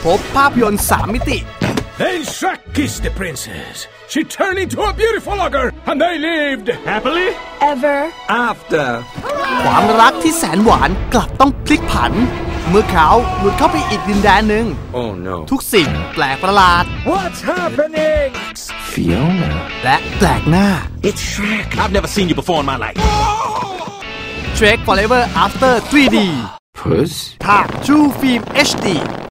พบภาพยนตร์3 มิติ Then Shrek kissed the princess. She turned into a beautiful ogre, and they lived happily ever after. ความรักที่แสนหวานกลับต้องพลิกผันเมื่อเขาหลุดเข้าไปอีกดินแดนหนึ่ง Oh no. ทุกสิ่งแปลกประหลาด What's happening? Fiona. และแปลกหน้า It's Shrek. I've never seen you before in my life. Shrek Forever After 3D Puss. ทาง Truevisions HD